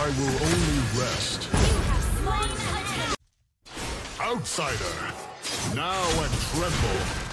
I will only rest. You have slain an enemy. Outsider, now and tremble.